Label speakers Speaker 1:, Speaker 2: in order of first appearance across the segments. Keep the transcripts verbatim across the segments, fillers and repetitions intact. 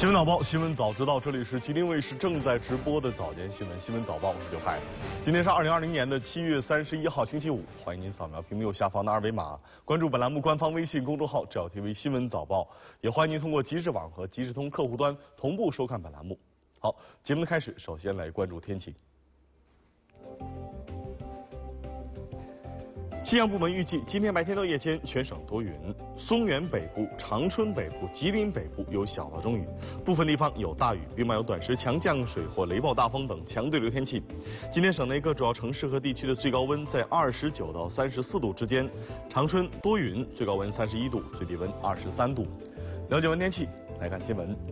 Speaker 1: 新闻早报，新闻早知道，这里是吉林卫视正在直播的早间新闻。新闻早报，我是刘海。今天是二零二零年的七月三十一号，星期五。欢迎您扫描屏幕右下方的二维码，关注本栏目官方微信公众号“赵 T V 新闻早报”，也欢迎您通过即时网和即时通客户端同步收看本栏目。好，节目的开始，首先来关注天气。气象部门预计，今天白天到夜间全省多云，松原北部、长春北部、吉林北部有小到中雨，部分地方有大雨，并伴有短时强降水或雷暴大风等强对流天气。今天省内各主要城市和地区的最高温在二十九到三十四度之间，长春多云，最高温三十一度，最低温二十三度。了解完天气，来看新闻。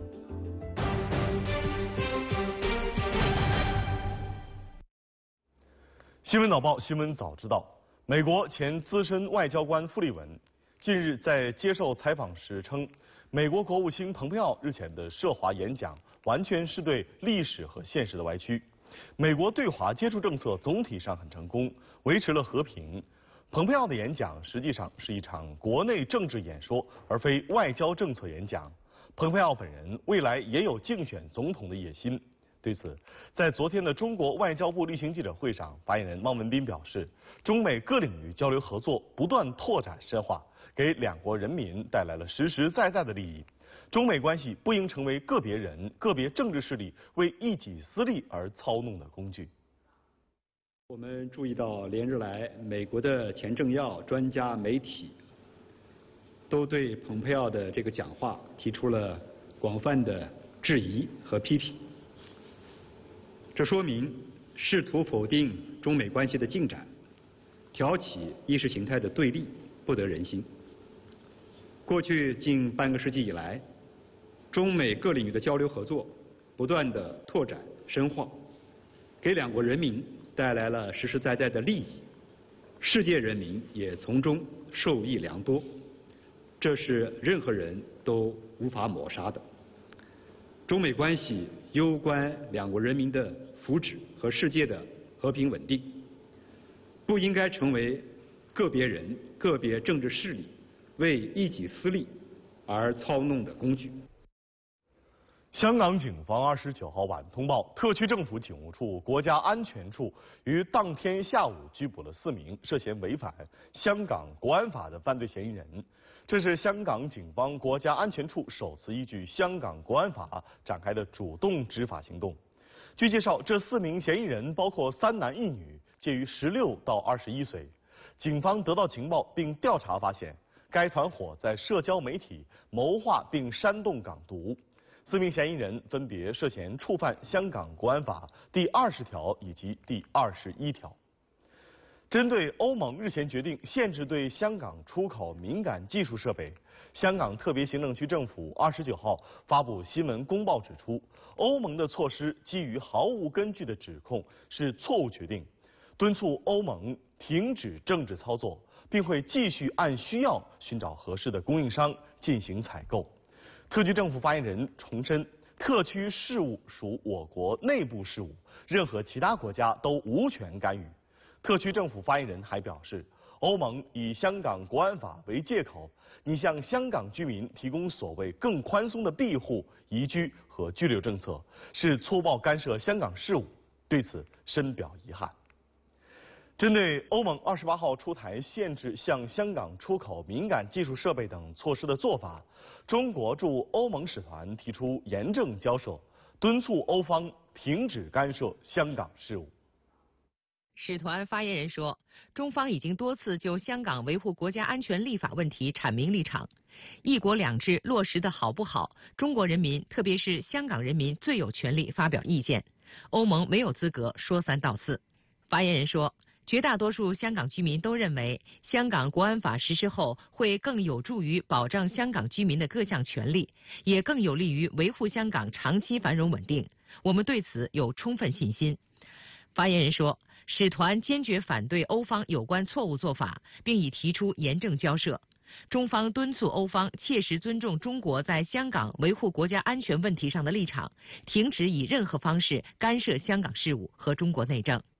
Speaker 1: 新闻早报，新闻早知道。美国前资深外交官傅利文近日在接受采访时称，美国国务卿蓬佩奥日前的涉华演讲完全是对历史和现实的歪曲。美国对华接触政策总体上很成功，维持了和平。蓬佩奥的演讲实际上是一场国内政治演说，而非外交政策演讲。蓬佩奥本人未来也有竞选总统的野心。对此，在昨天的中国外交部例行记者会上，发言人汪文斌表示，中美各领域交流合作不断拓展深化，给两国人民带来了实实在在的利益。中美关系不应成为个别人、个别政治势力为一己私利而操弄的工具。
Speaker 2: 我们注意到，连日来，美国的前政要、专家、媒体都对蓬佩奥的这个讲话提出了广泛的质疑和批评。这说明试图否定中美关系的进展，挑起意识形态的对立，不得人心。过去近半个世纪以来，中美各领域的交流合作不断的拓展深化，给两国人民带来了实实在在的利益，世界人民也从中受益良多，这是任何人都无法抹杀的。中美关系攸关两国人民的福祉和世界的和平稳定，不应该成为个别人、个别政治势力为一己私利而操弄的工具。
Speaker 1: 香港警方二十九号晚通报，特区政府警务处、国家安全处于当天下午拘捕了四名涉嫌违反香港国安法的犯罪嫌疑人。这是香港警方国家安全处首次依据香港国安法展开的主动执法行动。据介绍，这四名嫌疑人包括三男一女，介于十六到二十一岁。警方得到情报并调查发现，该团伙在社交媒体谋划并煽动港独。四名嫌疑人分别涉嫌触犯香港国安法第二十条以及第二十一条。针对欧盟日前决定限制对香港出口敏感技术设备，香港特别行政区政府二十九号发布新闻公报指出，欧盟的措施基于毫无根据的指控，是错误决定，敦促欧盟停止政治操作，并会继续按需要寻找合适的供应商进行采购。特区政府发言人重申，特区事务属我国内部事务，任何其他国家都无权干预。特区政府发言人还表示，欧盟以香港国安法为借口，拟向香港居民提供所谓更宽松的庇护、移居和居留政策，是粗暴干涉香港事务，对此深表遗憾。针对欧盟二十八号出台限制向香港出口敏感技术设备等措施的做法，中国驻欧盟使团提出严正交涉，敦促欧方停止干涉香港事务。
Speaker 3: 使团发言人说，中方已经多次就香港维护国家安全立法问题阐明立场，一国两制落实的好不好，中国人民特别是香港人民最有权利发表意见，欧盟没有资格说三道四。发言人说，绝大多数香港居民都认为，香港国安法实施后会更有助于保障香港居民的各项权利，也更有利于维护香港长期繁荣稳定，我们对此有充分信心。发言人说，使团坚决反对欧方有关错误做法，并已提出严正交涉。中方敦促欧方切实尊重中国在香港维护国家安全问题上的立场，停止以任何方式干涉香港事务和中国内政。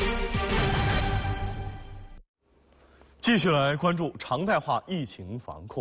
Speaker 1: 继续来关注常态化疫情防控。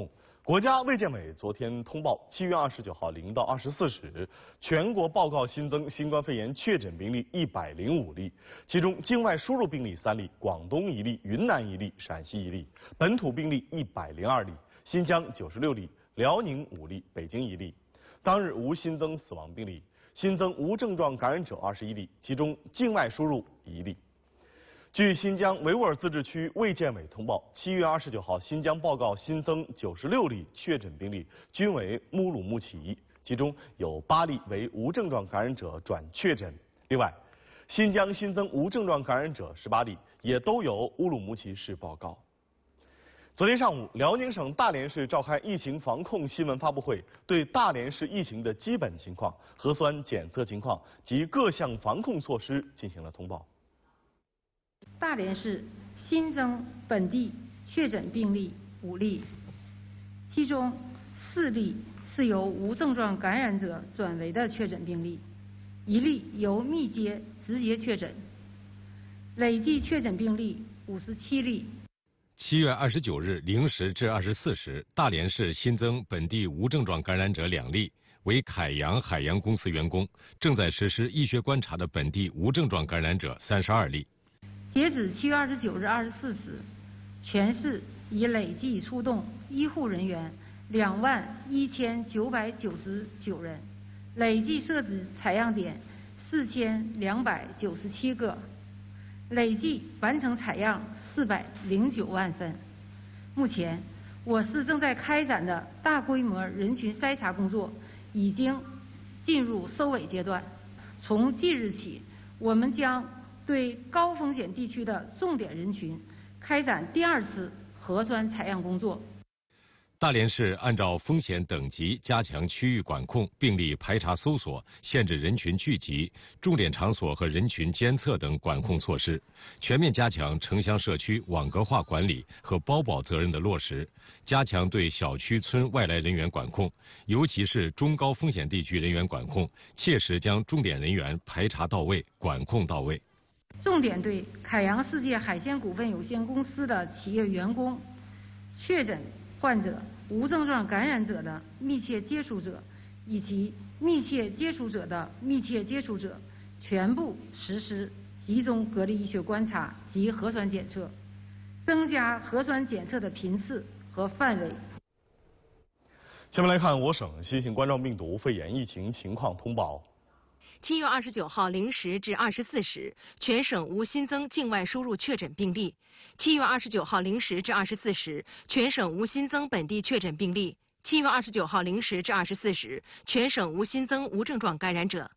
Speaker 1: 国家卫健委昨天通报，七月二十九号零到二十四时，全国报告新增新冠肺炎确诊病例一百零五例，其中境外输入病例三例，广东一例，云南一例，陕西一例；本土病例一百零二例，新疆九十六例，辽宁五例，北京一例。当日无新增死亡病例，新增无症状感染者二十一例，其中境外输入一例。据新疆维吾尔自治区卫健委通报，七月二十九号，新疆报告新增九十六例确诊病例，均为乌鲁木齐，其中有八例为无症状感染者转确诊。另外，新疆新增无症状感染者十八例，也都由乌鲁木齐市报告。昨天上午，辽宁省大连市召开疫情防控新闻发布会，对大连市疫情的基本情况、核酸检测情况及各项防控措施进行了通报。
Speaker 4: 大连市新增本地确诊病例五例，其中四例是由无症状感染者转为的确诊病例，一例由密接直接确诊，累计确诊病例五十七例。
Speaker 5: 七月二十九日零时至二十四时，大连市新增本地无症状感染者两例，为凯阳海洋公司员工，正在实施医学观察的本地无症状感染者三十二例。
Speaker 4: 截止七月二十九日二十四时，全市已累计出动医护人员两万一千九百九十九人，累计设置采样点四千两百九十七个，累计完成采样四百零九万份。目前，我市正在开展的大规模人群筛查工作已经进入收尾阶段。从即日起，我们将对高风险地区的重点人群开展第二次核酸采样工作。
Speaker 5: 大连市按照风险等级加强区域管控、病例排查搜索、限制人群聚集、重点场所和人群监测等管控措施，全面加强城乡社区网格化管理和包保责任的落实，加强对小区村外来人员管控，尤其是中高风险地区人员管控，切实将重点人员排查到位、管控到位。
Speaker 4: 重点对凯阳世界海鲜股份有限公司的企业员工、确诊患者、无症状感染者的密切接触者以及密切接触者的密切接触者，全部实施集中隔离医学观察及核酸检测，增加核酸检测的频次和范围。
Speaker 1: 下面来看我省新型冠状病毒肺炎疫情情况通报。
Speaker 3: 七月二十九号零时至二十四时，全省无新增境外输入确诊病例。七月二十九号零时至二十四时，全省无新增本地确诊病例。七月二十九号零时至二十四时，全省无新增无症状感染者。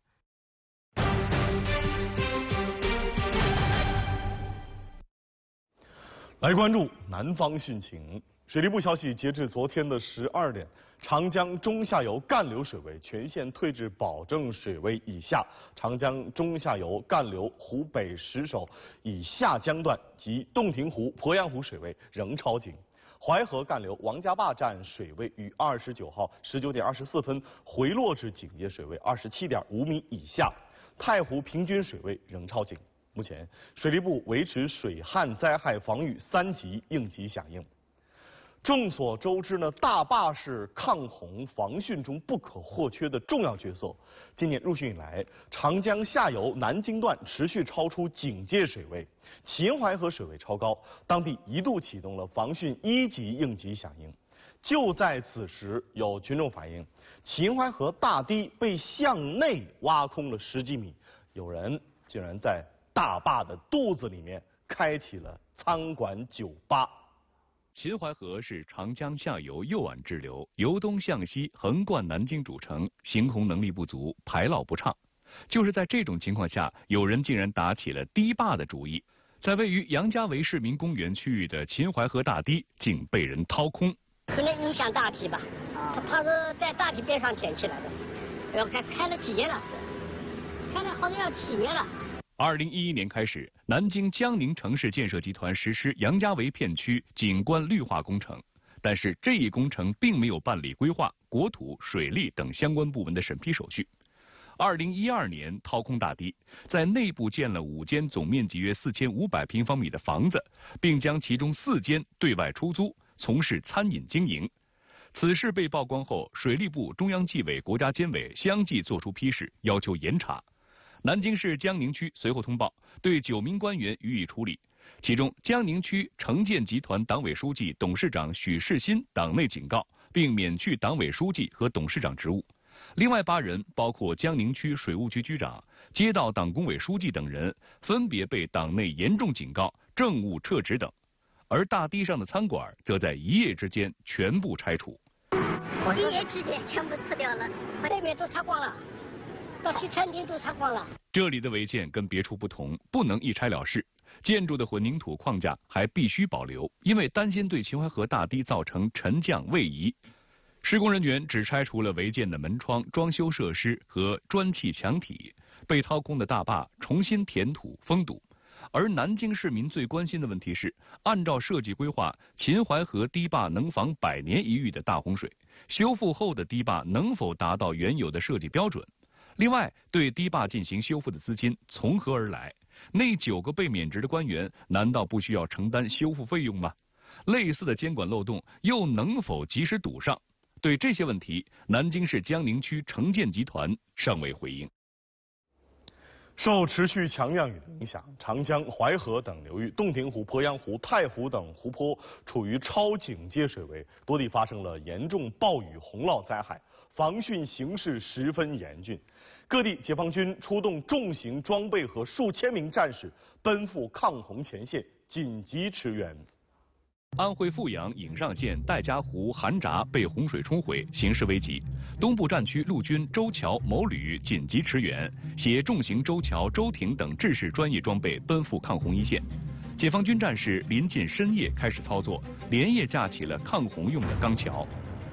Speaker 1: 来关注南方汛情。水利部消息，截至昨天的十二点，长江中下游干流水位全线退至保证水位以下，长江中下游干流湖北石首以下江段及洞庭湖、鄱阳湖水位仍超警。淮河干流王家坝站水位于二十九号十九点二十四分回落至警戒水位二十七点五米以下，太湖平均水位仍超警。目前，水利部维持水旱灾害防御三级应急响应。众所周知呢，大坝是抗洪防汛中不可或缺的重要角色。今年入汛以来，长江下游南京段持续超出警戒水位，秦淮河水位超高，当地一度启动了防汛一级应急响应。就在此时，有群众反映，秦淮河大堤被向内挖空了十几米，有人竟然在大坝的肚子里面开启了餐馆酒吧。
Speaker 6: 秦淮河是长江下游右岸支流，由东向西横贯南京主城，行洪能力不足，排涝不畅。就是在这种情况下，有人竟然打起了堤坝的主意，在位于杨家围市民公园区域的秦淮河大堤竟被人掏空。
Speaker 7: 可能影响大堤吧，他他是在大堤边上填起来的，要开开了几年了，开了好像要几年了。
Speaker 6: 二零一一年开始，南京江宁城市建设集团实施杨家围片区景观绿化工程，但是这一工程并没有办理规划、国土、水利等相关部门的审批手续。二零一二年掏空大堤，在内部建了五间总面积约四千五百平方米的房子，并将其中四间对外出租，从事餐饮经营。 此事被曝光后，水利部、中央纪委、国家监委相继作出批示，要求严查。南京市江宁区随后通报，对九名官员予以处理。其中，江宁区城建集团党委书记、董事长许世新党内警告，并免去党委书记和董事长职务。另外八人，包括江宁区水务局局长、街道党工委书记等人，分别被党内严重警告、政务撤职等。而大堤上的餐馆，则在一夜之间全部拆除。
Speaker 7: 一夜之间全部撤掉了，把那边都拆光了，到西餐厅都拆光了。
Speaker 6: 这里的违建跟别处不同，不能一拆了事。建筑的混凝土框架还必须保留，因为担心对秦淮河大堤造成沉降位移。施工人员只拆除了违建的门窗、装修设施和砖砌墙体，被掏空的大坝重新填土封堵。而南京市民最关心的问题是，按照设计规划，秦淮河堤坝能防百年一遇的大洪水，修复后的堤坝能否达到原有的设计标准？另外，对堤坝进行修复的资金从何而来？那九个被免职的官员难道不需要承担修复费用吗？类似的监管漏洞又能否及时堵上？对这些问题，南京市江宁区城建集团尚未回应。
Speaker 1: 受持续强降雨的影响，长江、淮河等流域、洞庭湖、鄱阳湖、太湖等湖泊处于超警戒水位，多地发生了严重暴雨洪涝灾害，防汛形势十分严峻。各地解放军出动重型装备和数千名战士奔赴抗洪前线，紧急驰援。
Speaker 6: 安徽阜阳颍上县戴家湖韩闸被洪水冲毁，形势危急。东部战区陆军周桥某旅紧急驰援，携重型舟桥、舟艇等制式专业装备奔赴抗洪一线。解放军战士临近深夜开始操作，连夜架起了抗洪用的钢桥。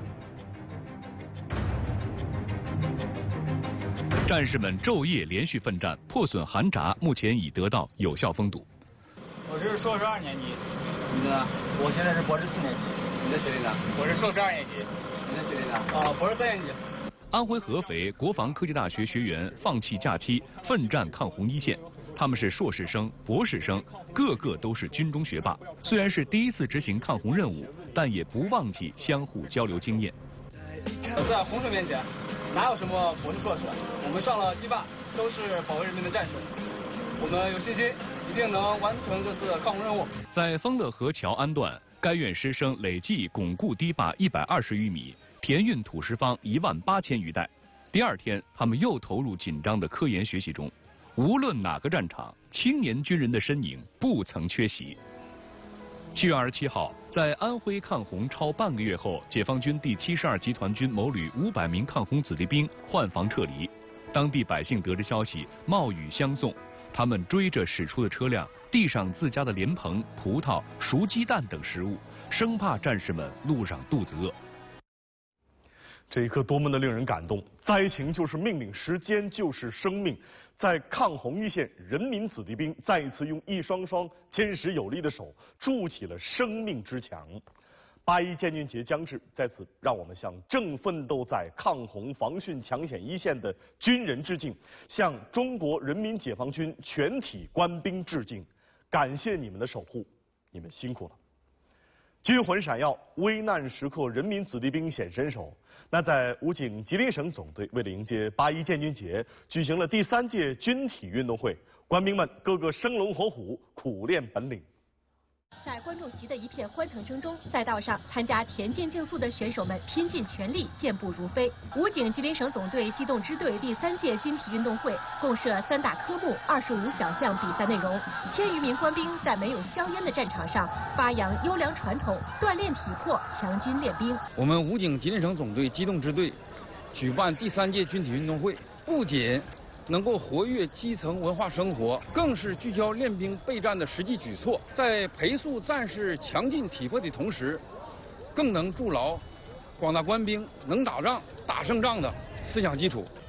Speaker 6: 战士们昼夜连续奋战，破损韩闸目前已得到有效封堵。
Speaker 8: 我是硕士二年级。你呢？我现在是博士四年级。你在学历呢？我是硕士二年级。你在学历呢？啊，博士三年级。
Speaker 6: 安徽合肥国防科技大学学员放弃假期，奋战抗洪一线。他们是硕士生、博士生，个个都是军中学霸。虽然是第一次执行抗洪任务，但也不忘记相互交流经验。
Speaker 8: 在洪水面前，哪有什么博士、硕士？我们上了堤坝，都是保卫人民的战士。我们有信心，一定能完成这次抗洪任务。
Speaker 6: 在丰乐河桥安段，该院师生累计巩固堤坝一百二十余米，填运土石方一万八千余袋。第二天，他们又投入紧张的科研学习中。无论哪个战场，青年军人的身影不曾缺席。七月二十七号，在安徽抗洪超半个月后，解放军第七十二集团军某旅五百名抗洪子弟兵换防撤离。当地百姓得知消息，冒雨相送。他们追着驶出的车辆，递上自家的莲蓬、葡萄、熟鸡蛋等食物，生怕战士们路上肚子饿。
Speaker 1: 这一刻多么的令人感动！灾情就是命令，时间就是生命。在抗洪一线，人民子弟兵再一次用一双双坚实有力的手筑起了生命之墙。八一建军节将至，在此让我们向正奋斗在抗洪防汛抢险一线的军人致敬，向中国人民解放军全体官兵致敬，感谢你们的守护，你们辛苦了。军魂闪耀，危难时刻人民子弟兵显身手。那在武警吉林省总队为了迎接八一建军节，举行了第三届军体运动会，官兵们个个生龙活虎，苦练本领。
Speaker 9: 在观众席的一片欢腾声中，赛道上参加田径竞速的选手们拼尽全力，健步如飞。武警吉林省总队机动支队第三届军体运动会共设三大科目、二十五小项比赛内容，千余名官兵在没有硝烟的战场上发扬优良传统，锻炼体魄，强军练兵。
Speaker 10: 我们武警吉林省总队机动支队举办第三届军体运动会，不仅能够活跃基层文化生活，更是聚焦练兵备战的实际举措，在培塑战士强劲体魄的同时，更能筑牢广大官兵能打仗、打胜仗的思想基础。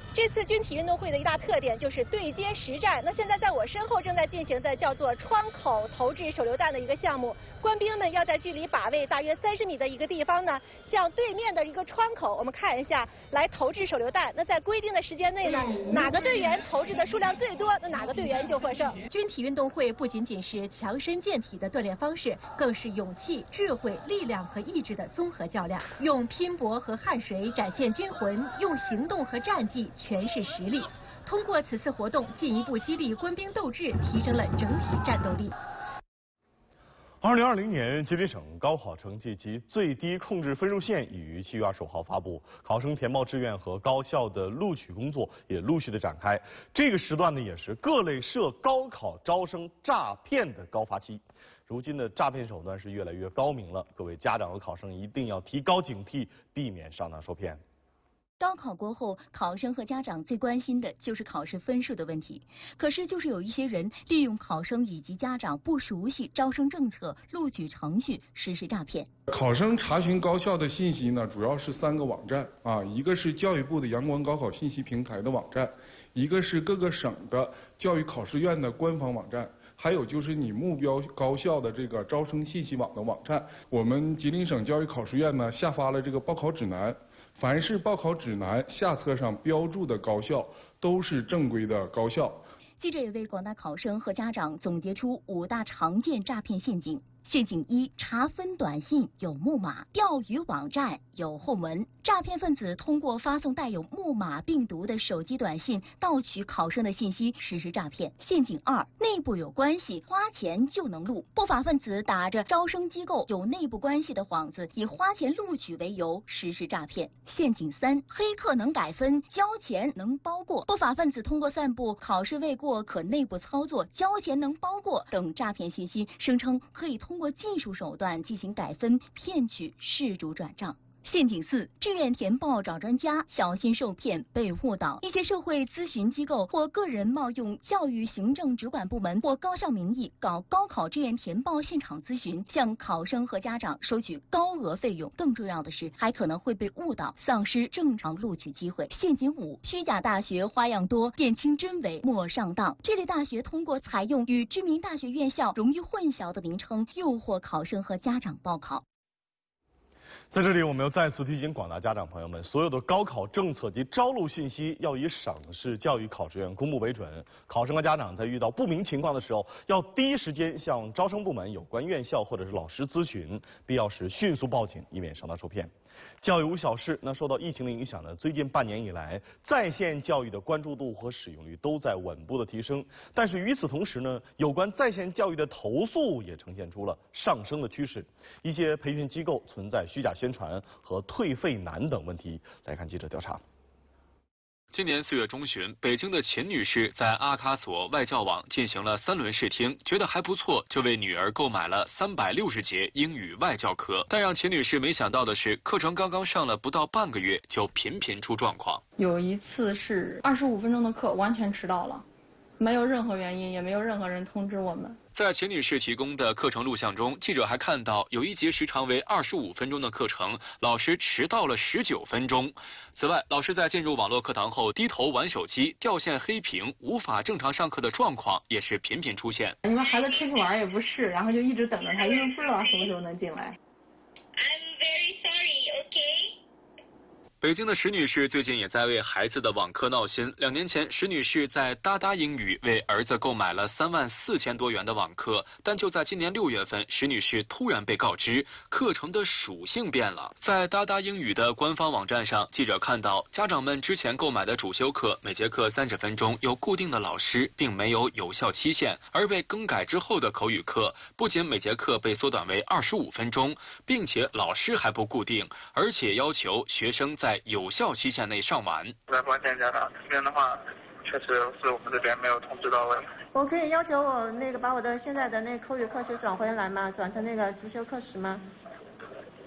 Speaker 9: 这次军体运动会的一大特点就是对接实战。那现在在我身后正在进行的叫做窗口投掷手榴弹的一个项目，官兵们要在距离靶位大约三十米的一个地方呢，向对面的一个窗口，我们看一下来投掷手榴弹。那在规定的时间内呢，哪个队员投掷的数量最多，那哪个队员就获胜。军体运动会不仅仅是强身健体的锻炼方式，更是勇气、智慧、力量和意志的综合较量，用拼搏和汗水展现军魂，用行动和战绩诠释实力。通过此次活动，进一步激励官兵斗志，提升了整体战斗力。
Speaker 1: 二零二零年吉林省高考成绩及最低控制分数线已于七月二十五号发布，考生填报志愿和高校的录取工作也陆续的展开。这个时段呢，也是各类涉高考招生诈骗的高发期。如今的诈骗手段是越来越高明了，各位家长和考生一定要提高警惕，避免上当受骗。
Speaker 11: 高考过后，考生和家长最关心的就是考试分数的问题。可是，就是有一些人利用考生以及家长不熟悉招生政策、录取程序实施诈骗。
Speaker 12: 考生查询高校的信息呢，主要是三个网站啊，一个是教育部的阳光高考信息平台的网站，一个是各个省的教育考试院的官方网站。还有就是你目标高校的这个招生信息网的网站。我们吉林省教育考试院呢下发了这个报考指南，凡是报考指南下册上标注的高校都是正规的高校。
Speaker 11: 记者也为广大考生和家长总结出五大常见诈骗陷阱。陷阱一：查分短信有木马，钓鱼网站有后门。诈骗分子通过发送带有木马病毒的手机短信，盗取考生的信息实施诈骗。陷阱二：内部有关系，花钱就能录。不法分子打着招生机构有内部关系的幌子，以花钱录取为由实施诈骗。陷阱三：黑客能改分，交钱能包过。不法分子通过散布考试未过可内部操作、交钱能包过等诈骗信息，声称可以通过技术手段进行改分，骗取事主转账。陷阱四：志愿填报找专家，小心受骗被误导。一些社会咨询机构或个人冒用教育行政主管部门或高校名义搞高考志愿填报现场咨询，向考生和家长收取高额费用。更重要的是，还可能会被误导，丧失正常录取机会。陷阱五：虚假大学花样多，辨清真伪莫上当。这类大学通过采用与知名大学院校容易混淆的名称，诱惑考生和家长报考。
Speaker 1: 在这里，我们要再次提醒广大家长朋友们，所有的高考政策及招录信息要以省市教育考试院公布为准。考生和家长在遇到不明情况的时候，要第一时间向招生部门、有关院校或者是老师咨询，必要时迅速报警，以免上当受骗。教育无小事，那受到疫情的影响呢，最近半年以来，在线教育的关注度和使用率都在稳步的提升。但是与此同时呢，有关在线教育的投诉也呈现出了上升的趋势。一些培训机构存在虚假宣传和退费难等问题。来看记者调查。
Speaker 13: 今年四月中旬，北京的秦女士在阿卡索外教网进行了三轮试听，觉得还不错，就为女儿购买了三百六十节英语外教课。但让秦女士没想到的是，课程刚刚上了不到半个月，就频频出状况。
Speaker 14: 有一次是二十五分钟的课，完全迟到了，没有任何原因，也没有任何人通知我们。
Speaker 13: 在秦女士提供的课程录像中，记者还看到有一节时长为二十五分钟的课程，老师迟到了十九分钟。此外，老师在进入网络课堂后低头玩手机、掉线黑屏、无法正常上课的状况也是频频出现。
Speaker 14: 你们孩子出去玩也不是，然后就一直等着他，因为不知道什么时候能进来。
Speaker 15: I'm very sorry, okay?
Speaker 13: 北京的石女士最近也在为孩子的网课闹心。两年前，石女士在哒哒英语为儿子购买了三万四千多元的网课，但就在今年六月份，石女士突然被告知课程的属性变了。在哒哒英语的官方网站上，记者看到家长们之前购买的主修课，每节课三十分钟，有固定的老师，并没有有效期限；而被更改之后的口语课，不仅每节课被缩短为二十五分钟，并且老师还不固定，而且要求学生在在有效期限内上完。
Speaker 16: 在关键家长这边的话，确实是我们这边没有通知到位。
Speaker 17: 我可以要求我那个把我的现在的那个口语课时转回来吗？转成那个主修课时吗？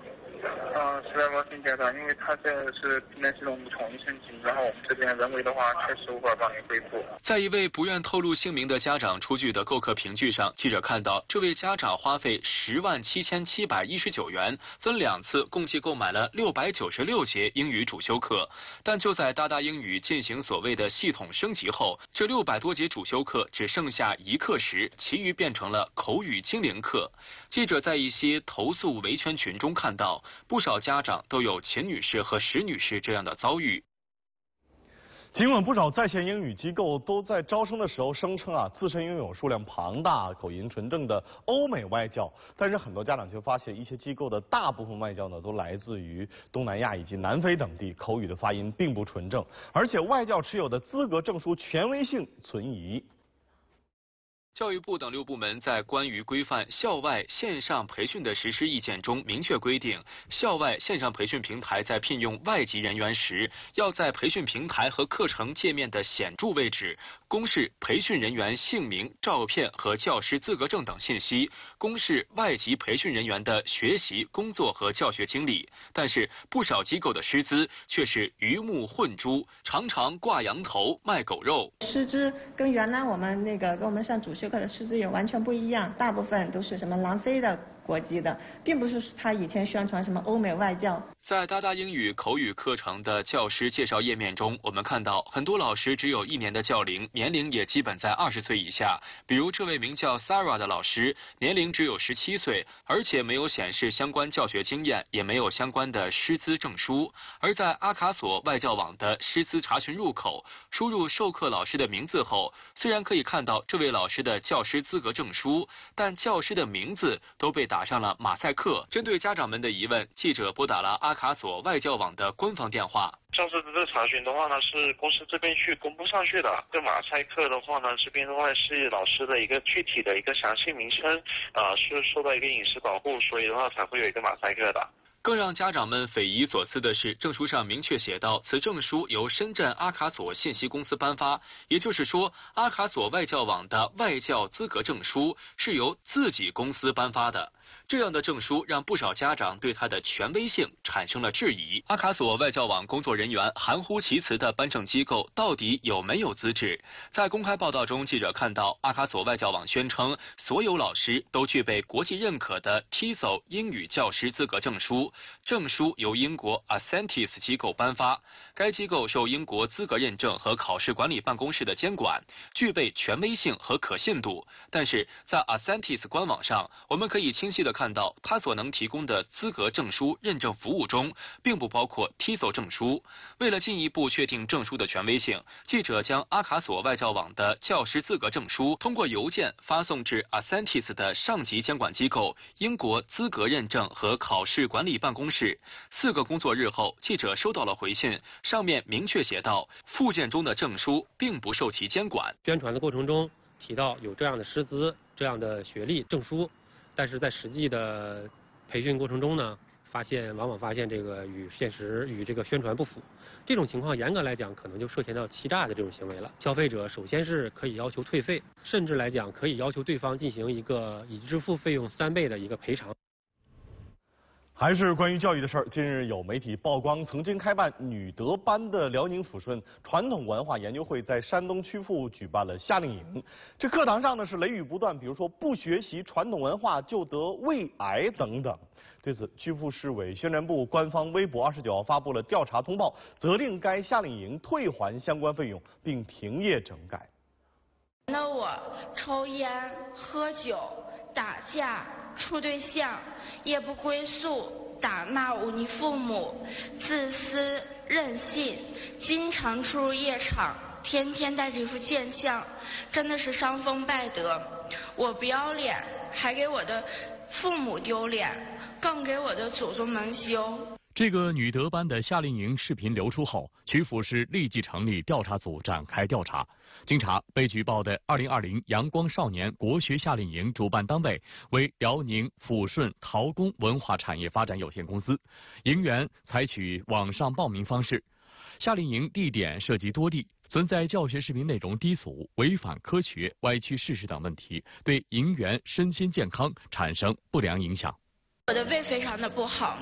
Speaker 16: 呃，实在抱歉家长，因为他这是平台系统不统一申请，然后我们这边人为的话确实无法帮你恢复。
Speaker 13: 在一位不愿透露姓名的家长出具的购课凭据上，记者看到这位家长花费十万七千七百一十九元，分两次共计购买了六百九十六节英语主修课。但就在大大英语进行所谓的系统升级后，这六百多节主修课只剩下一课时，其余变成了口语精灵课。记者在一些投诉维权群中看到，不少家长都有秦女士和石女士这样的遭遇。
Speaker 1: 尽管不少在线英语机构都在招生的时候声称啊自身拥有数量庞大、口音纯正的欧美外教，但是很多家长却发现，一些机构的大部分外教呢都来自于东南亚以及南非等地，口语的发音并不纯正，而且外教持有的资格证书权威性存疑。
Speaker 13: 教育部等六部门在关于规范校外线上培训的实施意见中明确规定，校外线上培训平台在聘用外籍人员时，要在培训平台和课程界面的显著位置公示培训人员姓名、照片和教师资格证等信息，公示外籍培训人员的学习、工作和教学经历。但是不少机构的师资却是鱼目混珠，常常挂羊头卖狗肉。
Speaker 17: 师资跟原来我们那个跟我们上主修课的师资也完全不一样，大部分都是什么南非的国籍的，并不是他以前宣传什么欧美外教。
Speaker 13: 在大大英语口语课程的教师介绍页面中，我们看到很多老师只有一年的教龄，年龄也基本在二十岁以下。比如这位名叫 Sarah 的老师，年龄只有十七岁，而且没有显示相关教学经验，也没有相关的师资证书。而在阿卡索外教网的师资查询入口，输入授课老师的名字后，虽然可以看到这位老师的教师资格证书，但教师的名字都被打上了马赛克。针对家长们的疑问，记者拨打了阿卡索外教网的官方电话。
Speaker 16: 教师资格查询的话呢，是公司这边去公布上去的。这马赛克的话呢，这边的话是老师的一个具体的一个详细名称，啊、呃，是受到一个隐私保护，所以的话才会有一个马赛克的。
Speaker 13: 更让家长们匪夷所思的是，证书上明确写到，此证书由深圳阿卡索信息公司颁发，也就是说，阿卡索外教网的外教资格证书是由自己公司颁发的。这样的证书让不少家长对它的权威性产生了质疑。阿卡索外教网工作人员含糊其辞的颁证机构到底有没有资质？在公开报道中，记者看到阿卡索外教网宣称，所有老师都具备国际认可的 T E S O 英语教师资格证书，证书由英国 Ascentis 机构颁发，该机构受英国资格认证和考试管理办公室的监管，具备权威性和可信度。但是在 Ascentis 官网上，我们可以清晰地看到，它所能提供的资格证书认证服务中，并不包括 T E S O 证书。为了进一步确定证书的权威性，记者将阿卡索外教网的教师资格证书通过邮件发送至 Ascentis 的上级监管机构英国资格认证和考试管理办公室。四个工作日后，记者收到了回信，上面明确写道，附件中的证书并不受其监管。
Speaker 18: 宣传的过程中提到有这样的师资、这样的学历证书，但是在实际的培训过程中呢，发现往往发现这个与现实与这个宣传不符，这种情况严格来讲可能就涉嫌到欺诈的这种行为了。消费者首先是可以要求退费，甚至来讲可以要求对方进行一个已支付费用三倍的一个赔偿。
Speaker 1: 还是关于教育的事儿，近日有媒体曝光，曾经开办女德班的辽宁抚顺传统文化研究会在山东曲阜举办了夏令营。这课堂上呢是雷语不断，比如说不学习传统文化就得胃癌等等。对此，曲阜市委宣传部官方微博二十九号发布了调查通报，责令该夏令营退还相关费用，并停业整改。
Speaker 19: 那我抽烟、喝酒、打架、处对象，夜不归宿，打骂忤逆父母，自私任性，经常出入夜场，天天带着一副贱相，真的是伤风败德。我不要脸，还给我的父母丢脸，更给我的祖宗蒙羞。
Speaker 6: 这个女德班的夏令营视频流出后，曲阜市立即成立调查组展开调查。经查，被举报的二零二零阳光少年国学夏令营主办单位为辽宁抚顺陶工文化产业发展有限公司，营员采取网上报名方式。夏令营地点涉及多地，存在教学视频内容低俗、违反科学、歪曲事实等问题，对营员身心健康产生不良影响。
Speaker 19: 我的胃非常的不好，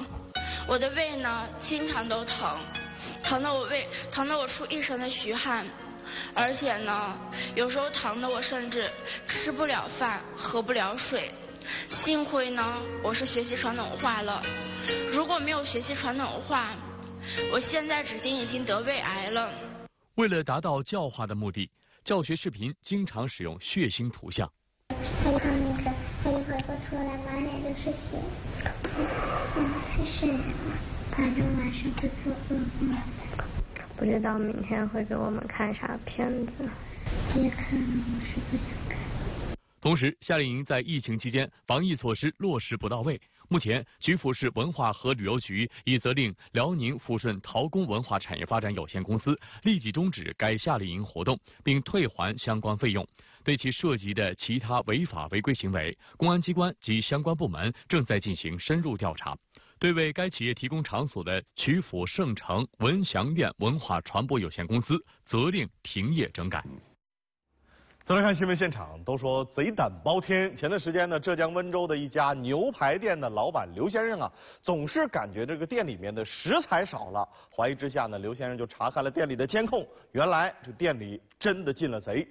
Speaker 19: 我的胃呢经常都疼，疼得我胃疼得我出一身的虚汗，而且呢有时候疼得我甚至吃不了饭，喝不了水。幸亏呢我是学习传统文化了，如果没有学习传统文化，我现在指定已经得胃癌了。
Speaker 6: 为了达到教化的目的，教学视频经常使用血腥图像。
Speaker 20: 他一会儿那个，他一会儿会出来，满脸都是血，嗯，太瘆人了。反正晚上会做噩梦。
Speaker 21: 不知道明天会给我们看啥片子。
Speaker 20: 别看了，我是不想看。
Speaker 6: 同时，夏令营在疫情期间防疫措施落实不到位。目前，曲阜市文化和旅游局已责令辽宁抚顺陶工文化产业发展有限公司立即终止该夏令营活动，并退还相关费用。对其涉及的其他违法违规行为，公安机关及相关部门正在进行深入调查。对为该企业提供场所的曲阜盛城文祥苑文化传播有限公司，责令停业整改。
Speaker 1: 再来看新闻现场，都说贼胆包天。前段时间呢，浙江温州的一家牛排店的老板刘先生啊，总是感觉这个店里面的食材少了，怀疑之下呢，刘先生就查看了店里的监控，原来这店里真的进了贼。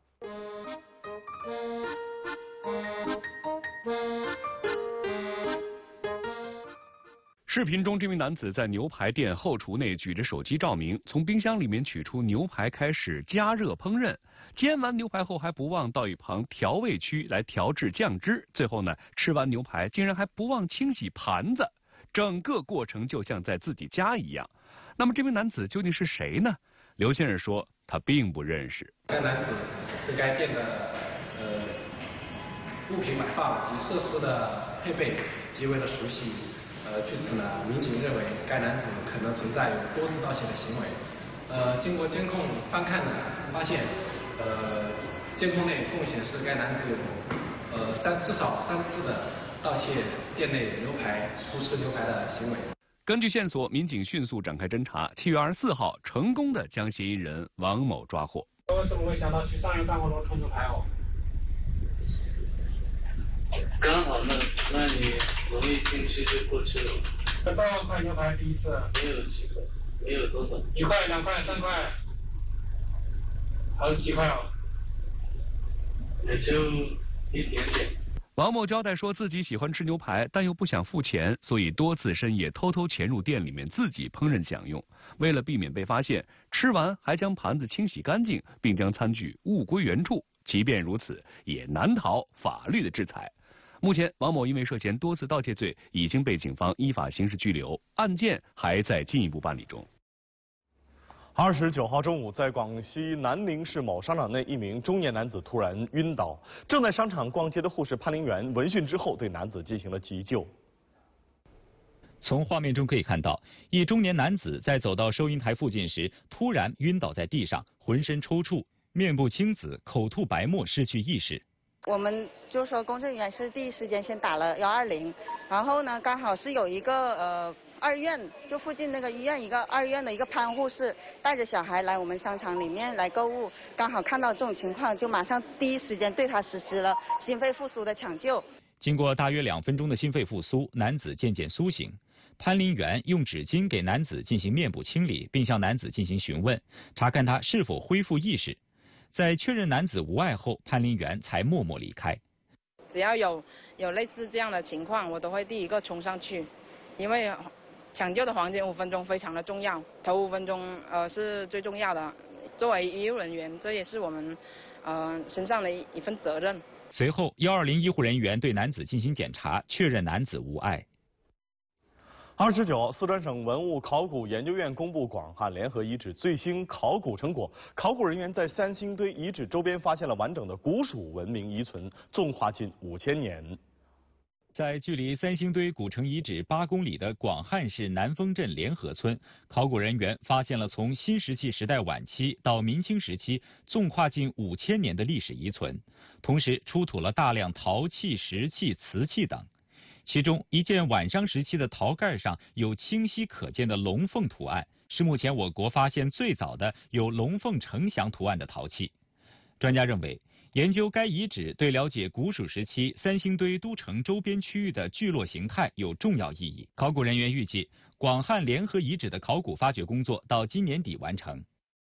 Speaker 6: 视频中，这名男子在牛排店后厨内举着手机照明，从冰箱里面取出牛排，开始加热烹饪。煎完牛排后，还不忘到一旁调味区来调制酱汁。最后呢，吃完牛排竟然还不忘清洗盘子，整个过程就像在自己家一样。那么这名男子究竟是谁呢？刘先生说他并不认识。
Speaker 22: 该男子对该店的呃物品摆放及设施的配备极为的熟悉。呃，据此呢，民警认为该男子可能存在有多次盗窃的行为。呃，经过监控翻看呢，发现，呃，监控内共显示该男子有呃三至少三次的盗窃店内牛排、偷吃牛排的行为。
Speaker 6: 根据线索，民警迅速展开侦查。七月二十四号，成功的将嫌疑人王某抓获。
Speaker 23: 我怎么会想到去上一办公楼偷牛排哦？
Speaker 24: 刚好那那你容易进去就过去了。
Speaker 23: 多少块牛排第一次？
Speaker 24: 没有几个，没有多少。
Speaker 23: 一块、两块、三块，还有几块哦？
Speaker 24: 也就一点点。
Speaker 6: 王某交代说自己喜欢吃牛排，但又不想付钱，所以多次深夜偷偷潜入店里面自己烹饪享用。为了避免被发现，吃完还将盘子清洗干净，并将餐具物归原处。即便如此，也难逃法律的制裁。目前，王某因为涉嫌多次盗窃罪，已经被警方依法刑事拘留，案件还在进一步办理中。
Speaker 1: 二十九号中午，在广西南宁市某商场内，一名中年男子突然晕倒，正在商场逛街的护士潘林元闻讯之后，对男子进行了急救。
Speaker 25: 从画面中可以看到，一中年男子在走到收银台附近时，突然晕倒在地上，浑身抽搐，面部青紫，口吐白沫，失去意识。
Speaker 26: 我们就说工作人员是第一时间先打了幺二零，然后呢，刚好是有一个呃二院，就附近那个医院一个二院的一个潘护士带着小孩来我们商场里面来购物，刚好看到这种情况，就马上第一时间对他实施了心肺复苏的抢救。
Speaker 25: 经过大约两分钟的心肺复苏，男子渐渐苏醒。潘林元用纸巾给男子进行面部清理，并向男子进行询问，查看他是否恢复意识。在确认男子无碍后，潘林元才默默离开。
Speaker 27: 只要有有类似这样的情况，我都会第一个冲上去，因为抢救的黄金五分钟非常的重要，头五分钟呃是最重要的。作为医务人员，这也是我们呃身上的一一份责任。
Speaker 25: 随后，幺二零医护人员对男子进行检查，确认男子无碍。
Speaker 1: 二十九，四川省文物考古研究院公布广汉联合遗址最新考古成果。考古人员在三星堆遗址周边发现了完整的古蜀文明遗存，纵跨近五千年。
Speaker 25: 在距离三星堆古城遗址八公里的广汉市南丰镇联合村，考古人员发现了从新石器时代晚期到明清时期纵跨近五千年的历史遗存，同时出土了大量陶器、石器、瓷器等。其中一件晚商时期的陶盖上有清晰可见的龙凤图案，是目前我国发现最早的有龙凤呈祥图案的陶器。专家认为， 研究该遗址对了解古蜀时期三星堆都城周边区域的聚落形态有重要意义。考古人员预计，广汉联合遗址的考古发掘工作到今年底完成。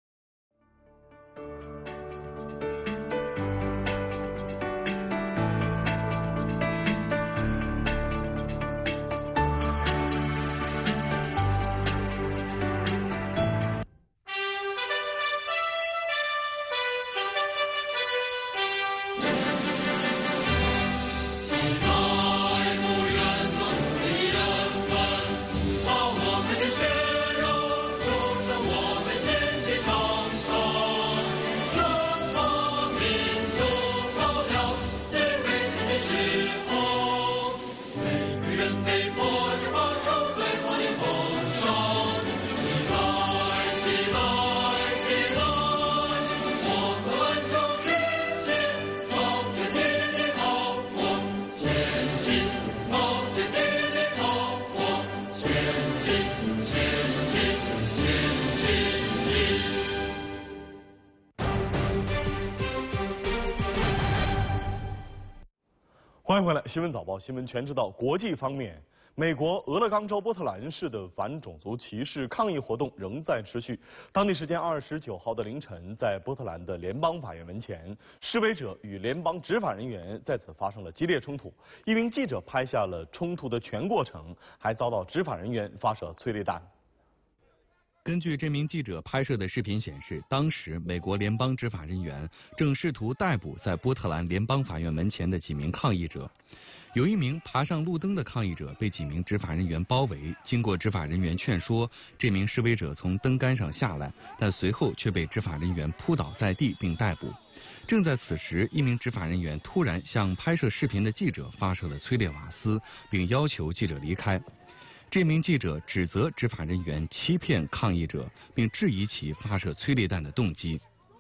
Speaker 1: 欢迎回来，新闻早报，新闻全知道。国际方面，美国俄勒冈州波特兰市的反种族歧视抗议活动仍在持续。当地时间二十九号的凌晨，在波特兰的联邦法院门前，示威者与联邦执法人员在此发生了激烈冲突。一名记者拍下了冲突的全过程，还遭到执法人员发射催泪弹。
Speaker 2: 根据这名记者拍摄的视频显示，当时美国联邦执法人员正试图逮捕在波特兰联邦法院门前的几名抗议者。有一名爬上路灯的抗议者被几名执法人员包围，经过执法人员劝说，这名示威者从灯杆上下来，但随后却被执法人员扑倒在地并逮捕。正在此时，一名执法人员突然向拍摄视频的记者发射了催泪瓦斯，并要求记者离开。这名记者指责执法人员欺骗抗议者，并质疑其发射催泪弹的动机。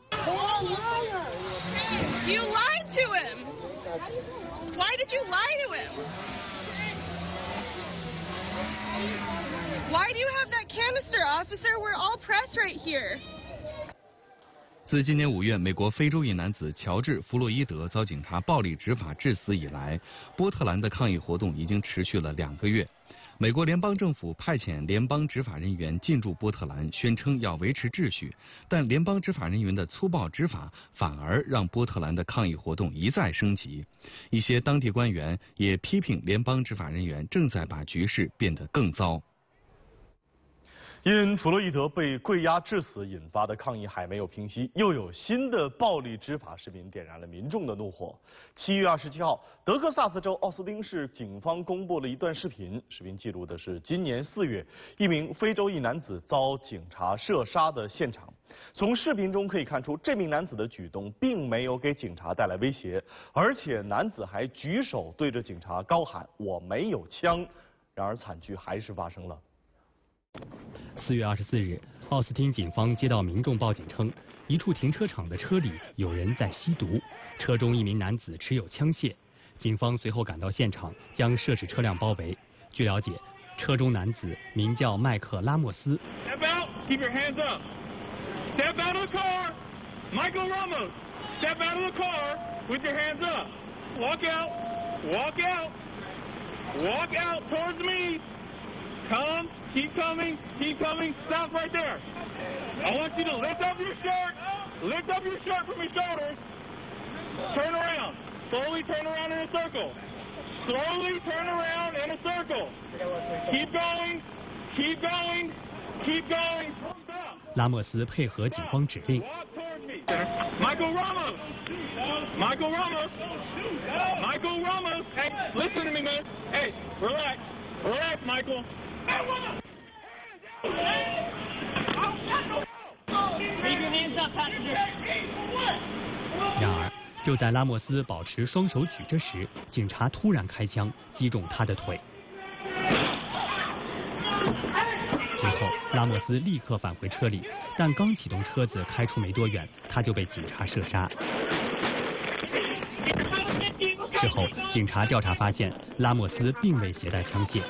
Speaker 3: You lied to him. Why did you lie to him? Why do you have that canister, officer? We're all press right here.
Speaker 2: 自今年五月美国非洲裔男子乔治·弗洛伊德遭警察暴力执法致死以来，波特兰的抗议活动已经持续了两个月。美国联邦政府派遣联邦执法人员进驻波特兰，宣称要维持秩序，但联邦执法人员的粗暴执法反而让波特兰的抗议活动一再升级。一些当地官员也批评联邦执法人员正在把局势变得更糟。
Speaker 1: 因弗洛伊德被跪压致死引发的抗议还没有平息，又有新的暴力执法视频点燃了民众的怒火。七月二十七号，德克萨斯州奥斯汀市警方公布了一段视频，视频记录的是今年四月一名非洲裔男子遭警察射杀的现场。从视频中可以看出，这名男子的举动并没有给警察带来威胁，而且男子还举手对着警察高喊“我没有枪”。然而惨剧还是发生了。
Speaker 4: 四月二十四日，奥斯汀警方接到民众报警称，一处停车场的车里有人在吸毒，车中一名男子持有枪械。警方随后赶到现场，将涉事车辆包围。据了解，车中男子名叫麦克拉莫斯。
Speaker 23: Step out, keep your hands up. Step out of the car, Michael Ramos. Step out of the car with your hands up. Walk out, walk out, walk out towards me. Come. Keep coming, keep coming, stop right there. I want you to lift up your shirt, lift up your shirt from your shoulders. Turn around, slowly turn around in a circle. Slowly turn around in a circle. Keep going, keep going, keep going.
Speaker 4: 拉莫斯配合警方指令。
Speaker 23: Michael Ramos, Michael Ramos, Michael Ramos. Hey, listen to me, man. Hey, relax, relax, Michael.
Speaker 4: 然而，就在拉莫斯保持双手举着时，警察突然开枪击中他的腿。随后，拉莫斯立刻返回车里，但刚启动车子开出没多远，他就被警察射杀。事后，警察调查发现，拉莫斯并未携带枪械。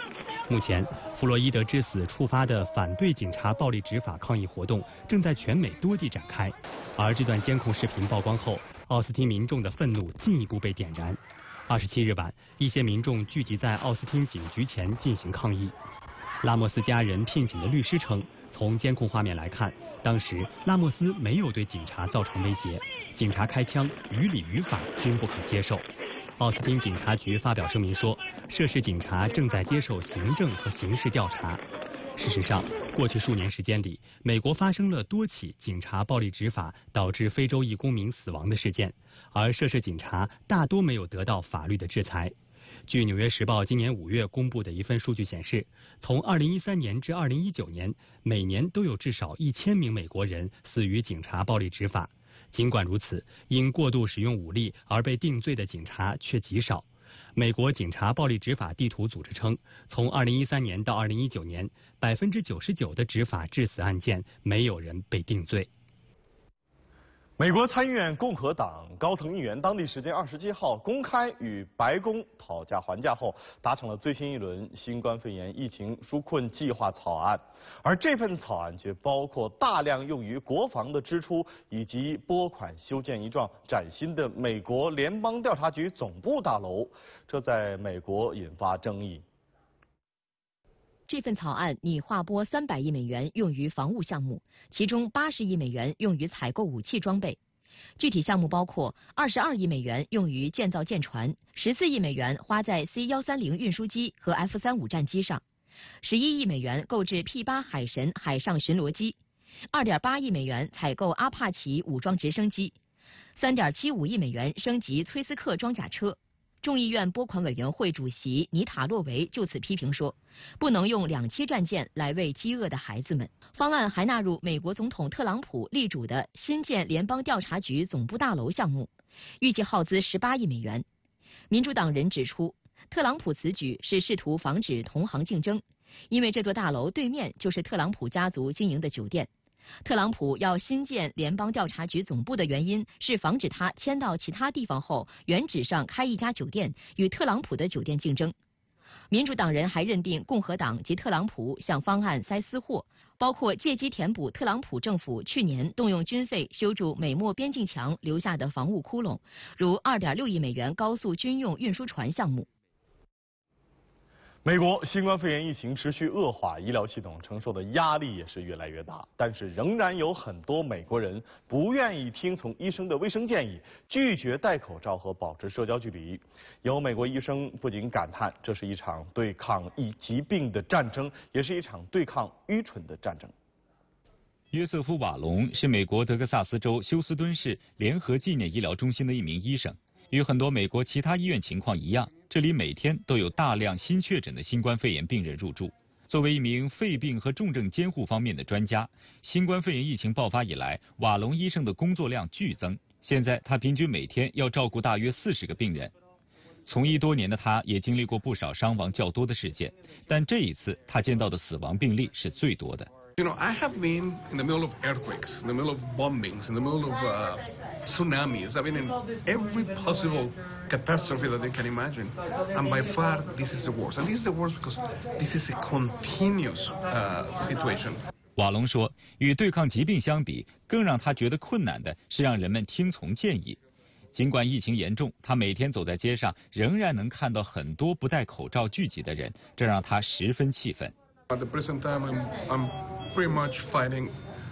Speaker 4: 目前，弗洛伊德之死触发的反对警察暴力执法抗议活动正在全美多地展开，而这段监控视频曝光后，奥斯汀民众的愤怒进一步被点燃。二十七日晚，一些民众聚集在奥斯汀警局前进行抗议。拉莫斯家人聘请的律师称，从监控画面来看，当时拉莫斯没有对警察造成威胁，警察开枪于理于法均不可接受。奥斯汀警察局发表声明说，涉事警察正在接受行政和刑事调查。事实上，过去数年时间里，美国发生了多起警察暴力执法导致非洲裔公民死亡的事件，而涉事警察大多没有得到法律的制裁。据《纽约时报》今年五月公布的一份数据显示，从二零一三年至二零一九年，每年都有至少一千名美国人死于警察暴力执法。尽管如此，因过度使用武力而被定罪的警察却极少。美国警察暴力执法地图组织称，从二零一三年到二零一九年，百分之九十九的执法致死案件没有人被定罪。
Speaker 1: 美国参议院共和党高层议员当地时间二十七号公开与白宫讨价还价后，达成了最新一轮新冠肺炎疫情纾困计划草案，而这份草案却包括大量用于国防的支出，以及拨款修建一幢崭新的美国联邦调查局总部大楼，这在美国引发争议。
Speaker 5: 这份草案拟划拨三百亿美元用于防务项目，其中八十亿美元用于采购武器装备。具体项目包括二十二亿美元用于建造舰船，十四亿美元花在 C 一三零运输机和 F 三十五战机上，十一亿美元购置 P 八海神海上巡逻机，二点八亿美元采购阿帕奇武装直升机，三点七五亿美元升级崔斯克装甲车。众议院拨款委员会主席尼塔洛维就此批评说，不能用两栖战舰来喂饥饿的孩子们。方案还纳入美国总统特朗普力主的新建联邦调查局总部大楼项目，预计耗资十八亿美元。民主党人指出，特朗普此举是试图防止同行竞争，因为这座大楼对面就是特朗普家族经营的酒店。特朗普要新建联邦调查局总部的原因是防止他迁到其他地方后，原址上开一家酒店，与特朗普的酒店竞争。民主党人还认定共和党及特朗普向方案塞私货，包括借机填补特朗普政府去年动用军费修筑美墨边境墙留下的防务窟窿，如二点六亿美元高速军用运输船项目。
Speaker 1: 美国新冠肺炎疫情持续恶化，医疗系统承受的压力也是越来越大，但是仍然有很多美国人不愿意听从医生的卫生建议，拒绝戴口罩和保持社交距离。有美国医生不仅感叹，这是一场对抗疫疾病的战争，也是一场对抗愚蠢的战争。
Speaker 25: 约瑟夫·瓦隆是美国德克萨斯州休斯敦市联合纪念医疗中心的一名医生。与很多美国其他医院情况一样，这里每天都有大量新确诊的新冠肺炎病人入住。作为一名肺病和重症监护方面的专家，新冠肺炎疫情爆发以来，瓦隆医生的工作量剧增。现在他平均每天要照顾大约四十个病人。从医多年的他也经历过不少伤亡较多的事件，但这一次他见到的死亡病例是最多的。
Speaker 7: You know, I have been in the middle of earthquakes, in the middle of bombings, in the middle of uh, tsunamis. I've been in every possible catastrophe that you can imagine. And by far, this is the worst. And this is the worst because this is a continuous uh, situation.
Speaker 25: 瓦隆说，与对抗疾病相比，更让他觉得困难的是让人们听从建议。尽管疫情严重，他每天走在街上，仍然能看到很多不戴口罩聚集的人，这让他十分气愤。
Speaker 7: At the present time, I'm, I'm pretty much fighting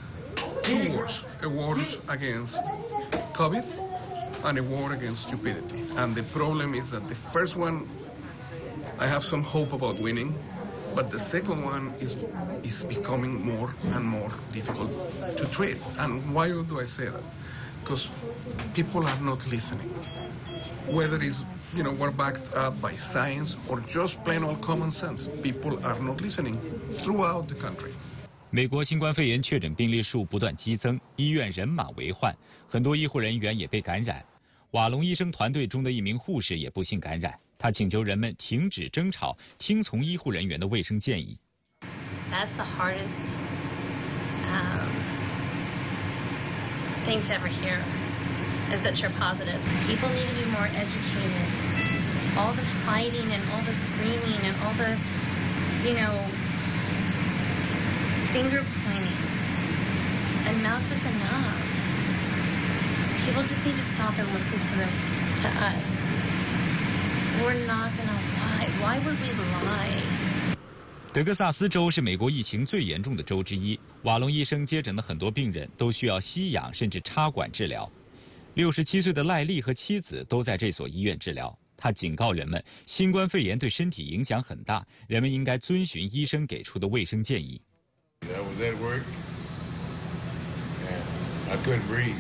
Speaker 7: two wars. A war against COVID and a war against stupidity. And the problem is that the first one, I have some hope about winning, but the second one is, is becoming more and more difficult to treat. And why do I say that? Because people are not listening. Whether it's, you know, we're backed up by science or just plain old common sense, people are not listening throughout the country.
Speaker 25: 美国新冠肺炎确诊病例数不断激增，医院人马为患，很多医护人员也被感染。瓦隆医生团队中的一名护士也不幸感染，他请求人们停止争吵，听从医护人员的卫生建议。
Speaker 8: That's the hardest um, thing to ever hear, is that you're positive. People need to be more educated. All the fighting and all the screaming and all the you know, finger pointing. Enough is enough. People just need to stop and listen to them, to us. We're not gonna lie. Why would we lie?
Speaker 25: 德克萨斯州是美国疫情最严重的州之一。瓦隆医生接诊的很多病人都需要吸氧甚至插管治疗。六十七岁的赖利和妻子都在这所医院治疗。他警告人们，新冠肺炎对身体影响很大，人们应该遵循医生给出的卫生建议。
Speaker 9: That was at work, and I couldn't breathe.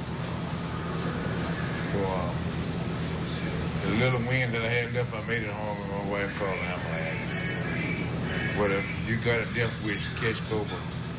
Speaker 9: So uh, the little wind that I had left, I made it home, and my wife called an ambulance. But if you got a death wish, catch cobra.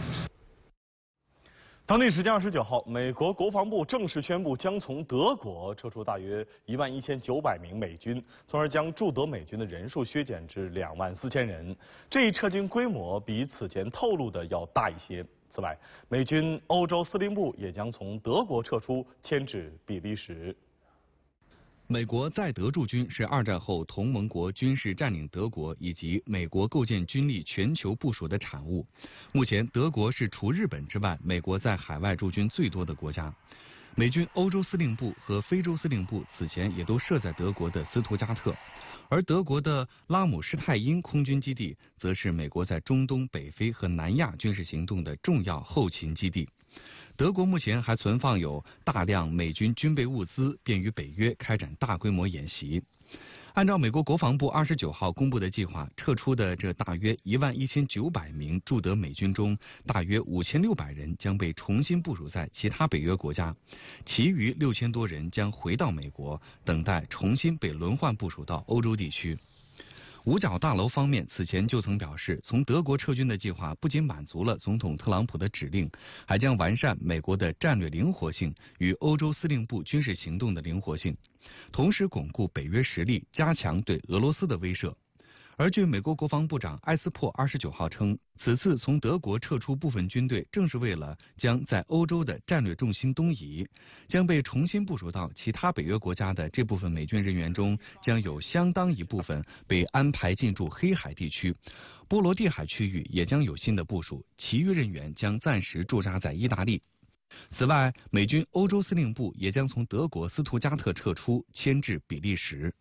Speaker 1: 当地时间二十九号，美国国防部正式宣布将从德国撤出大约一万一千九百名美军，从而将驻德美军的人数削减至两万四千人。这一撤军规模比此前透露的要大一些。此外，美军欧洲司令部也将从德国撤出，迁至比利时。
Speaker 2: 美国在德驻军是二战后同盟国军事占领德国以及美国构建军力全球部署的产物。目前，德国是除日本之外，美国在海外驻军最多的国家。美军欧洲司令部和非洲司令部此前也都设在德国的斯图加特，而德国的拉姆施泰因空军基地则是美国在中东、北非和南亚军事行动的重要后勤基地。 德国目前还存放有大量美军军备物资，便于北约开展大规模演习。按照美国国防部二十九号公布的计划，撤出的这大约一万一千九百名驻德美军中，大约五千六百人将被重新部署在其他北约国家，其余六千多人将回到美国，等待重新被轮换部署到欧洲地区。 五角大楼方面此前就曾表示，从德国撤军的计划不仅满足了总统特朗普的指令，还将完善美国的战略灵活性与欧洲司令部军事行动的灵活性，同时巩固北约实力，加强对俄罗斯的威慑。 而据美国国防部长埃斯珀二十九号称，此次从德国撤出部分军队，正是为了将在欧洲的战略重心东移。将被重新部署到其他北约国家的这部分美军人员中，将有相当一部分被安排进驻黑海地区，波罗的海区域也将有新的部署，其余人员将暂时驻扎在意大利。此外，美军欧洲司令部也将从德国斯图加特撤出，迁至比利时。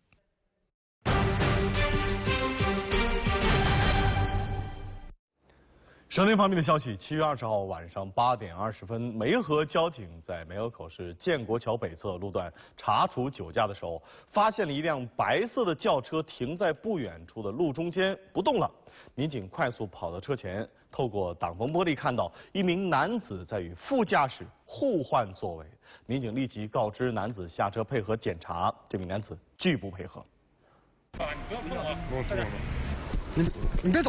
Speaker 1: 省内方面的消息，七月二十号晚上八点二十分，梅河交警在梅河口市建国桥北侧路段查处酒驾的时候，发现了一辆白色的轿车停在不远处的路中间不动了。民警快速跑到车前，透过挡风玻璃看到一名男子在与副驾驶互换座位。民警立即告知男子下车配合检查，这名男子拒不配合。
Speaker 23: 啊，你不要动啊！我说
Speaker 10: 你你别走。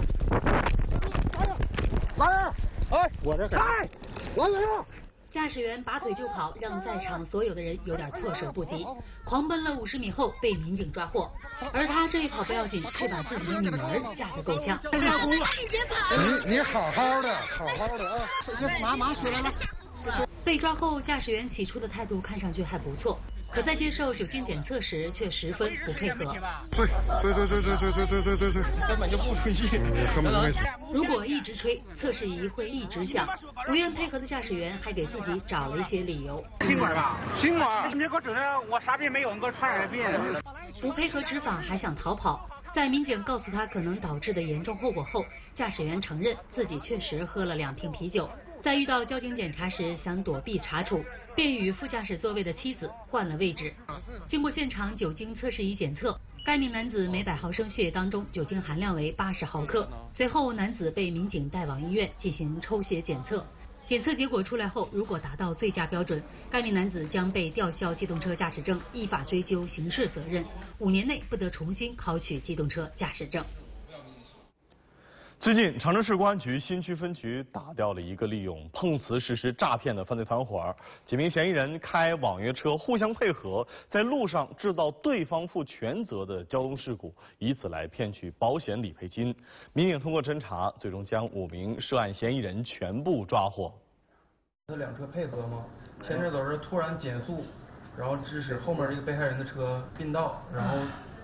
Speaker 10: 来人！哎，我这开，来人！
Speaker 11: 驾驶员拔腿就跑，让在场所有的人有点措手不及。狂奔了五十米后被民警抓获，而他这一跑不要紧，却把自己的女儿吓得够呛。
Speaker 10: 你别跑！你你好好的，好好的啊！这马马起来了。
Speaker 11: 被抓后，驾驶员起初的态度看上去还不错，可在接受酒精检测时却十分不配合。
Speaker 10: 对对对对对对对对对对对， 根本就不吹气，根本没吹。
Speaker 11: 如果一直吹，测试仪会一直响。不愿配合的驾驶员还给自己找了一些理由。
Speaker 23: 新冠吧，新冠，你给我整的我啥病没有，你给我传染病。
Speaker 11: 不配合执法还想逃跑。在民警告诉他可能导致的严重后果后，驾驶员承认自己确实喝了两瓶啤酒。 在遇到交警检查时，想躲避查处，便与副驾驶座位的妻子换了位置。经过现场酒精测试仪检测，该名男子每百毫升血液当中酒精含量为八十毫克。随后，男子被民警带往医院进行抽血检测。检测结果出来后，如果达到醉驾标准，该名男子将被吊销机动车驾驶证，依法追究刑事责任，五年内不得重新考取机动车驾驶证。
Speaker 1: 最近，长春市公安局新区分局打掉了一个利用碰瓷实施诈骗的犯罪团伙。几名嫌疑人开网约车互相配合，在路上制造对方负全责的交通事故，以此来骗取保险理赔金。民警通过侦查，最终将五名涉案嫌疑人全部抓获。
Speaker 12: 这两车配合吗？前车都是突然减速，然后致使后面这个被害人的车并道，然后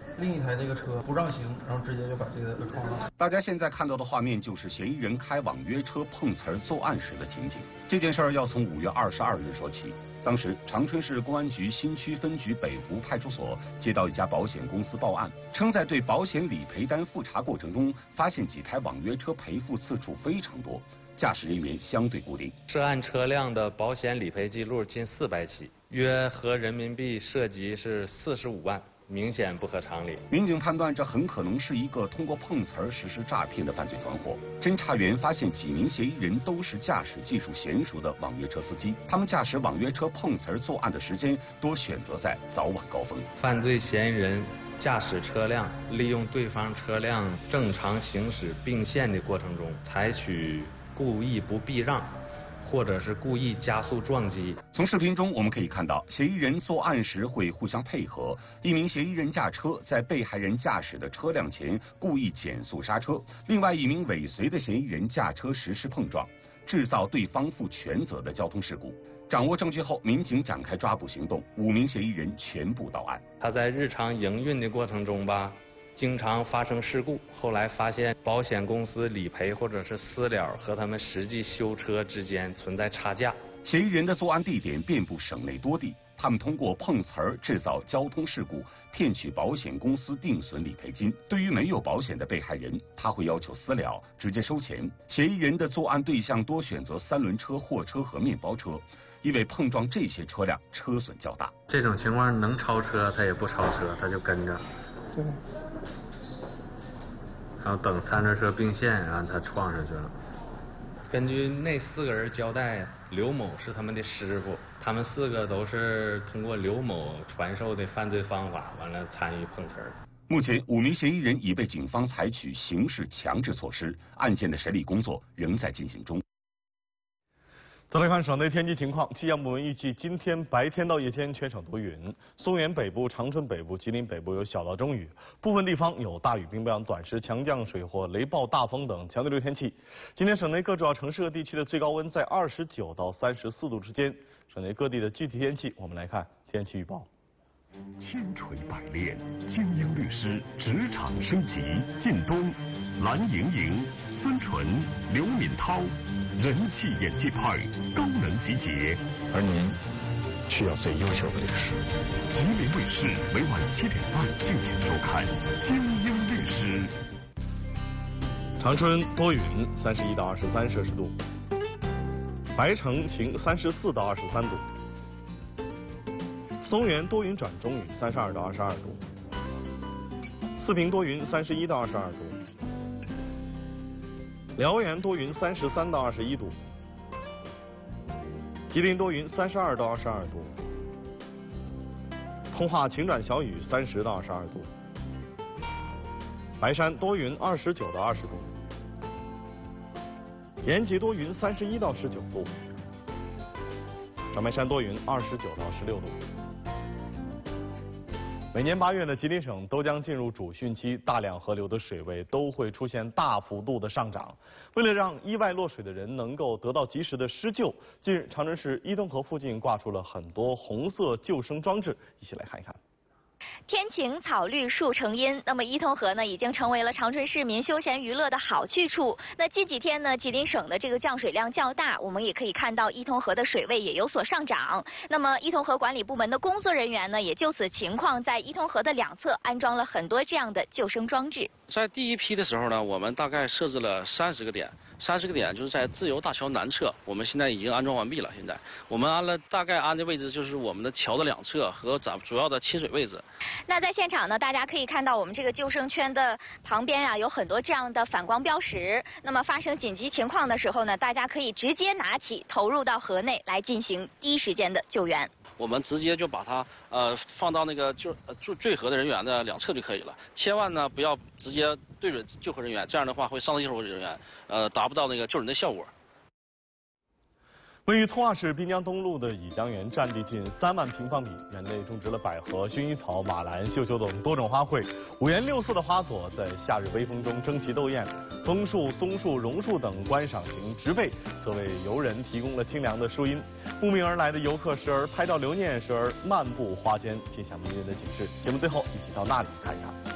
Speaker 12: 另一台这个车不让行，然后直接就把这个给撞了。
Speaker 13: 大家现在看到的画面就是嫌疑人开网约车碰瓷儿作案时的情景。这件事儿要从五月二十二日说起。当时，长春市公安局新区分局北湖派出所接到一家保险公司报案，称在对保险理赔单复查过程中，发现几台网约车赔付次数非常多，驾驶人员相对固定。
Speaker 14: 涉案车辆的保险理赔记录近四百起，约合人民币涉及是四十五万。明显不合常理。
Speaker 13: 民警判断这很可能是一个通过碰瓷儿实施诈骗的犯罪团伙。侦查员发现几名嫌疑人都是驾驶技术娴熟的网约车司机，他们驾驶网约车碰瓷儿作案的时间多选择在早晚高峰。
Speaker 14: 犯罪嫌疑人驾驶车辆，利用对方车辆正常行驶并线的过程中，采取故意不避让，或者是故意加速撞击。
Speaker 13: 从视频中我们可以看到，嫌疑人作案时会互相配合。一名嫌疑人驾车在被害人驾驶的车辆前故意减速刹车，另外一名尾随的嫌疑人驾车实施碰撞，制造对方负全责的交通事故。掌握证据后，民警展开抓捕行动，五名嫌疑人全部到案。
Speaker 14: 他在日常营运的过程中吧，经常发生事故，后来发现保险公司理赔或者是私了和他们实际修车之间存在差价。
Speaker 13: 嫌疑人的作案地点遍布省内多地，他们通过碰瓷儿制造交通事故，骗取保险公司定损理赔金。对于没有保险的被害人，他会要求私了，直接收钱。嫌疑人的作案对象多选择三轮车、货车和面包车，因为碰撞这些车辆车损较大。
Speaker 14: 这种情况能超车他也不超车，他就跟着。
Speaker 12: 对。
Speaker 14: 然后等三轮车并线，然后他撞上去了。根据那四个人交代，刘某是他们的师傅，他们四个都是通过刘某传授的犯罪方法，完了参与碰瓷儿。
Speaker 13: 目前，五名嫌疑人已被警方采取刑事强制措施，案件的审理工作仍在进行中。
Speaker 1: 再来看省内天气情况，气象部门预计今天白天到夜间全省多云，松原北部、长春北部、吉林北部有小到中雨，部分地方有大雨并伴短时强降水或雷暴大风等强对流天气。今天省内各主要城市和地区的最高温在二十九到三十四度之间。省内各地的具体天气，我们来看天气预报。
Speaker 15: 千锤百炼，精英律师职场升级。靳东、蓝盈莹、孙纯、刘敏涛，人气演技派，高能集结。
Speaker 16: 而您需要最优秀的律师。
Speaker 15: 吉林卫视每晚七点半敬请收看《精英律师》。
Speaker 1: 长春多云，三十一到二十三摄氏度；白城晴，三十四到二十三度。松原多云转中雨，三十二到二十二度；四平多云，三十一到二十二度；辽源多云，三十三到二十一度；吉林多云，三十二到二十二度；通化晴转小雨，三十到二十二度；白山多云，二十九到二十度；延吉多云，三十一到十九度；长白山多云，二十九到十六度。每年八月呢，吉林省都将进入主汛期，大量河流的水位都会出现大幅度的上涨。为了让意外落水的人能够得到及时的施救，近日长春市伊通河附近挂出了很多红色救生装置，一起来看一看。
Speaker 17: 天晴草绿树成荫，那么伊通河呢已经成为了长春市民休闲娱乐的好去处。那近几天呢，吉林省的这个降水量较大，我们也可以看到伊通河的水位也有所上涨。那么伊通河管理部门的工作人员呢，也就此情况在伊通河的两侧安装了很多这样的救生装置。
Speaker 18: 在第一批的时候呢，我们大概设置了三十个点，三十个点就是在自由大桥南侧，我们现在已经安装完毕了。现在我们安了大概安的位置就是我们的桥的两侧和咱主要的亲水位置。
Speaker 17: 那在现场呢，大家可以看到我们这个救生圈的旁边啊，有很多这样的反光标识。那么发生紧急情况的时候呢，大家可以直接拿起投入到河内来进行第一时间的救援。
Speaker 18: 我们直接就把它呃放到那个救呃坠坠河的人员的两侧就可以了，千万呢不要直接对准救河人员，这样的话会伤到救河人员，呃达不到那个救人的效果。
Speaker 1: 位于通化市滨江东路的乙江园占地近三万平方米，园内种植了百合、薰衣草、马兰、绣球等多种花卉，五颜六色的花朵在夏日微风中争奇斗艳。枫树、松树、榕树等观赏型植被则为游人提供了清凉的树荫。慕名而来的游客时而拍照留念，时而漫步花间，尽享迷人的景致。节目最后，一起到那里看一看。